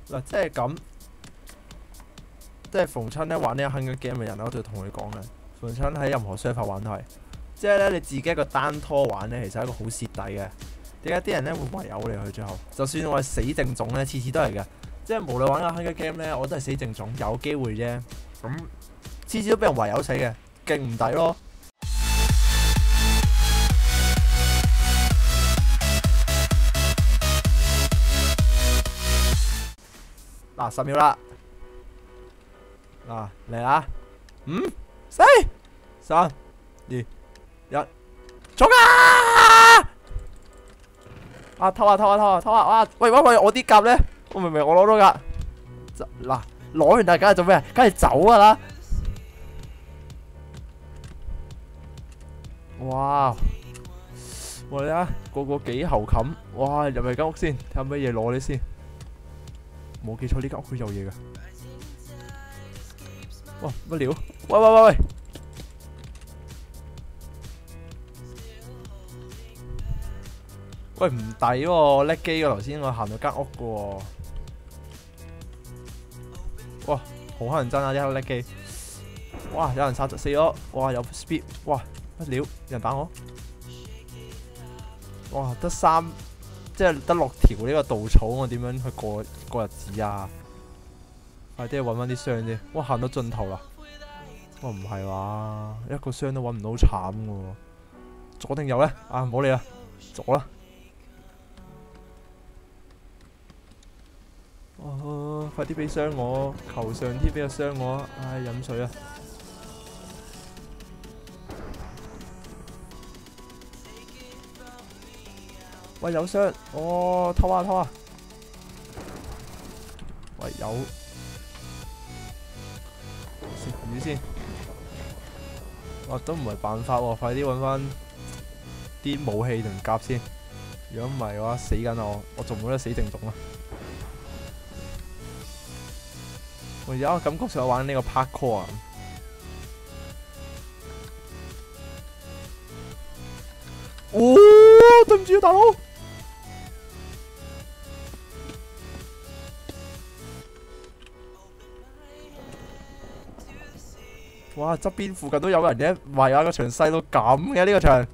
嗱，即係咁，即係逢親咧玩呢一坑嘅 game 嘅人，我就同佢講嘅，逢親喺任何 server 玩都係，即係咧你自己一個單拖玩咧，其實係一個好蝕底嘅。點解啲人咧會圍毆你去最後？就算我係死正種咧，次次都係嘅。即係無論玩個坑嘅 game 咧，我都係死正種，有機會啫。咁次次都俾人圍毆死嘅，勁唔抵咯。嗱，10秒啦，嗱嚟啦，5、4、3、2、1，衝啊！啊偷啊偷啊偷啊偷啊！哇！喂，我啲甲咧，我明明我攞到噶，嗱攞完大家做咩？梗係走噶啦！哇！我哋啊，個個幾喉冚，哇！入嚟間屋先，睇下咩嘢攞你先。冇記錯呢間屋佢有嘢噶。哇！乜料？喂！喂唔抵喎，叻機嘅頭先我行到間屋嘅喎。哇！好乞人憎啊！一刻叻機。哇！有人殺死咗。哇！有 speed。哇！乜料？有人打我。哇！得3，即係得6條呢個稻草，我點樣去過日子啊？快啲去揾翻啲箱啫！哇，行到盡頭啦！哇，唔係話一個箱都揾唔到，好慘嘅喎！左定右咧？啊，唔好理啦，左啦！哦，快啲俾箱我，求上天俾個箱我！唉，飲水啊！喂，有箱！哦，偷啊偷啊！喂，有食魚先。哇，都唔係辦法喎！快啲揾翻啲武器同甲先。如果唔係嘅話，死緊我仲冇得死正種啊！我而家感覺上玩呢個 parkour 啊！哦，對唔住啊，大佬！哇！側邊附近都有人嘅，唔係啊！個場細到咁嘅呢個場。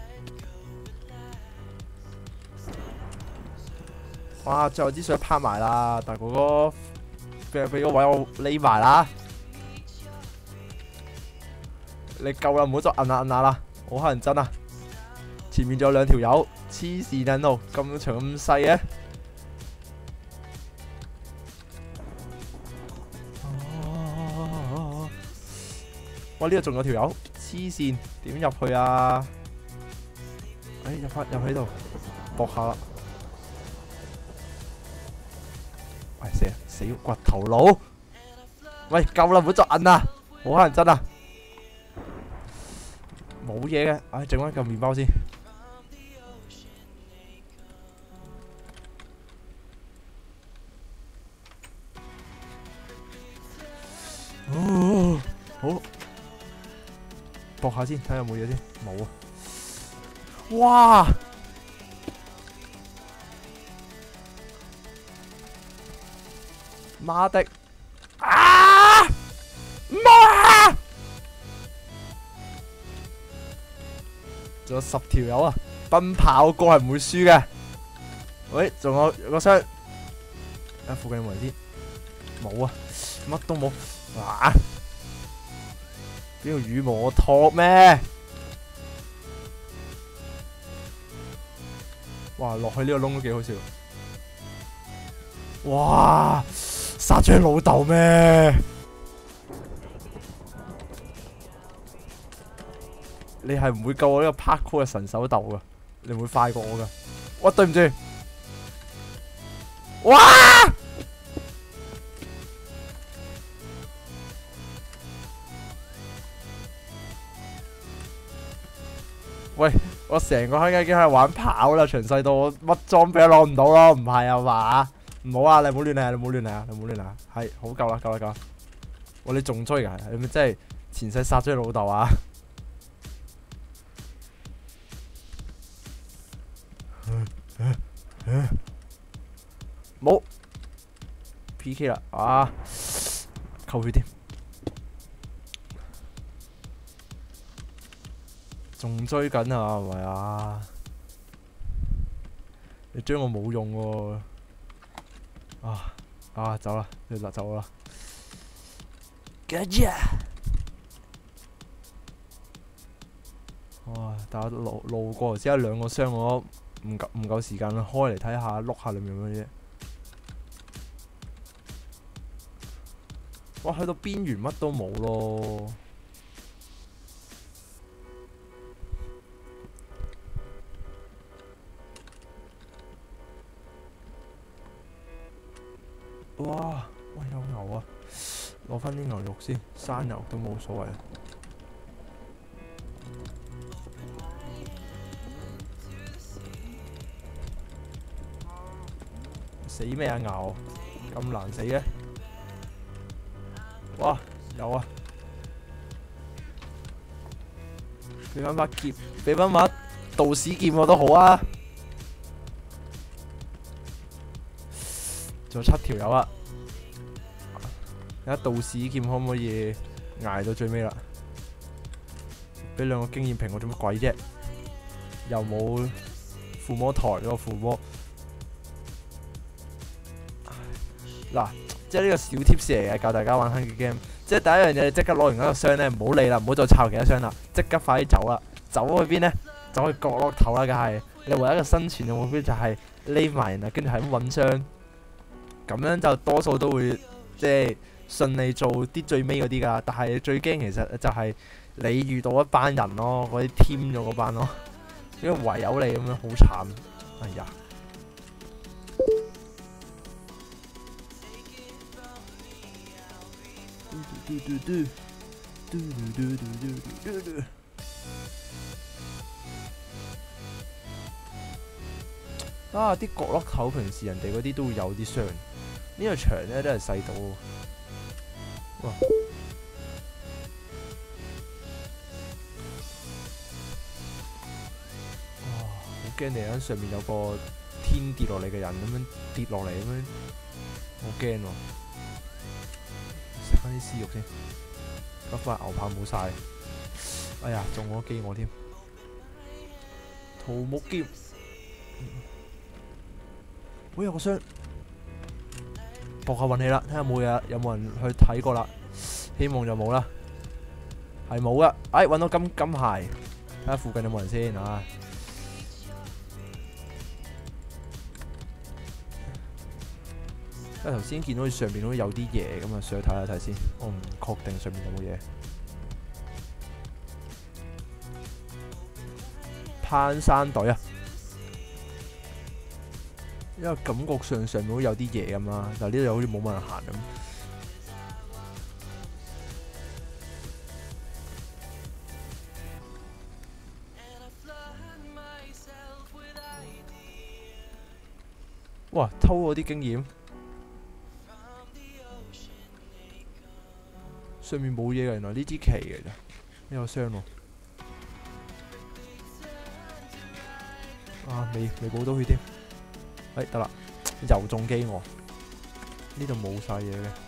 哇！最後支水拍埋啦，大哥哥俾個位我匿埋啦。你夠啦，唔好再摁下啦，好乞人憎啊！前面仲有2條友，黐線喺度，咁長咁細嘅。哇！呢度仲有條友，黐線，點入去啊？哎，入喺度，搏下啦！喂，死骨頭佬！喂，夠啦，唔好再摁啦，好乞人憎啊！冇嘢嘅，唉，整翻嚿麵包先。哦，好。搏下先，睇下有冇嘢先。冇啊！哇！媽的！啊！唔好啊！仲有10條友啊！奔跑哥係唔會輸嘅。喂，仲有個箱。啊，附近有冇人先？冇啊，乜都冇。哇！邊個羽毛我托咩？哇！落去呢個窿都幾好笑。哇！殺咗老豆咩？你係唔會救我呢個 parkour 嘅神手豆噶，你唔會快過我噶。哇！對唔住。哇！喂，我成個坑已經喺度玩跑啦，詳細到我乜裝備都攞唔到咯，唔係啊嘛？唔好啊，你唔好亂嚟啊！你唔好亂嚟啊！你唔好亂嚟啊！係，好夠啦，夠啦，夠啦！哇，你仲追㗎？你咪真係前世殺咗你老豆啊！冇， PK 啦，啊，扣血添，仲追緊啊，係咪啊？你追我冇用喎，走啦，你走啦，哇！但係路過只有2個箱，我唔夠時間開嚟睇下，碌下裏面有乜嘢。哇！去到邊緣乜都冇咯。哇！喂，有牛啊！攞翻啲牛肉先，生牛都冇所謂。死咩啊牛？咁難死嘅？哇！有啊！俾翻把劍，俾翻把道士劍我都好啊！仲有7條友啊！睇下道士劍可唔可以捱到最尾啦？俾2個經驗瓶我做乜鬼啫？又冇附魔台嗰個附魔。嗱，即係呢個小 tips 嚟嘅，教大家玩 Hunger Game。即係第一樣嘢，你即刻攞完嗰個箱咧，唔好理啦，唔好再抄其他箱啦，即刻快啲走啦！走去邊咧？走去角落頭啦，梗係。你唯一一個生存嘅目標就係匿埋啊，跟住係咁揾箱。咁樣就多數都會即係順利做啲最尾嗰啲㗎。但係最驚其實就係你遇到一班人咯，嗰啲 team 咗嗰班咯，因為唯有你咁樣好慘。哎呀！啊！啲角落頭平時人哋嗰啲都會有啲箱，呢個牆咧都係細到，哇！好驚你喺上面有個天跌落嚟嘅人咁樣跌落嚟咁樣，好驚喎！食翻啲絲肉先，嗰塊牛扒冇晒，哎呀，中咗機我添，桃木劍。喂，有個箱，搏下運氣啦，睇下有冇人去睇過啦。希望就冇啦，係冇噶。哎，揾到金鞋，睇下附近有冇人先啊！因為頭先見到上面好似有啲嘢咁啊，上去睇下睇先。我唔確定上面有冇嘢。攀山隊啊！因為感覺上面都有啲嘢咁啦，但係呢度又好似冇乜人行咁。哇！偷我啲經驗，上面冇嘢嘅，原來呢支旗嘅咋，呢個箱喎。啊，未補到血添。哎，得啦，又中機我，呢度冇晒嘢嘅。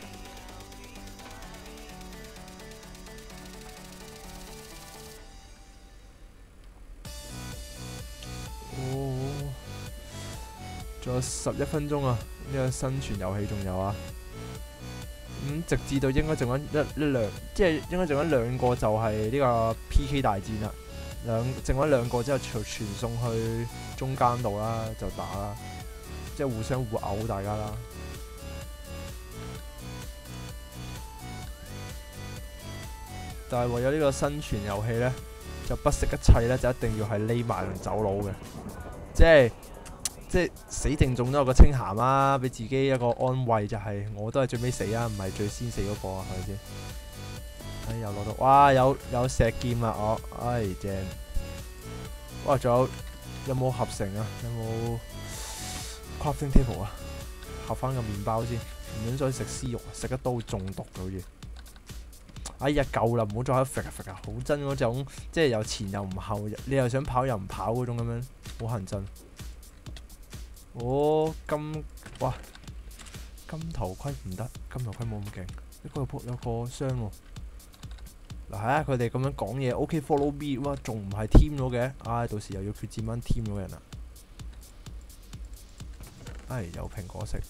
哦，仲有11分鐘啊！呢個生存遊戲仲有啊。直至到應該剩翻一兩，即係應該剩翻2個就係呢個 PK 大戰啦。剩翻2個之後傳送去中間度啦，就打啦，即係互相互毆大家啦。但係為咗呢個生存遊戲咧，就不惜一切咧，就一定要係匿埋同走佬嘅，即係死剩種都有個清閒啦，俾自己一個安慰，就係我都係最尾死啊，唔係最先死嗰個啊，係咪先？哎，又攞到，哇！有石劍啦，我，哎正！哇，仲有冇合成啊？有冇 crafting table 啊？合翻個麵包先，唔想再食絲肉，食得多會中毒嘅好似。哎呀，夠啦，唔好再喺度揈啊揈啊，好憎嗰種，即係又前又唔後，你又想跑又唔跑嗰種咁樣，好乞人憎。哦，哇！ 金頭盔唔得，金頭盔冇咁勁。呢個有個箱喎。嗱，係啊，佢哋咁樣講嘢，OK，follow me，哇，仲唔係 team 咗嘅？唉，到時又要決戰班 team 咗人啦。唉，有蘋果食。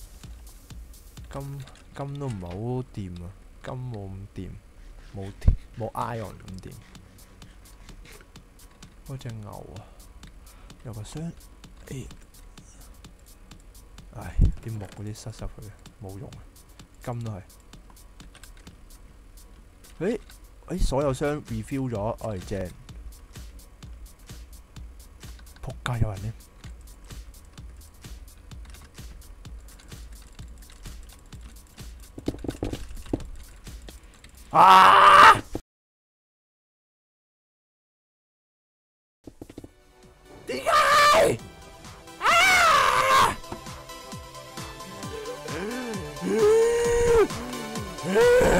金都唔係好掂啊，金冇咁掂，冇 iron 咁掂。嗰隻牛啊，有個箱。唉，啲木嗰啲塞佢冇用啊，金都係。所有箱 refill 咗，正。仆街有人呢？啊！點解？啊！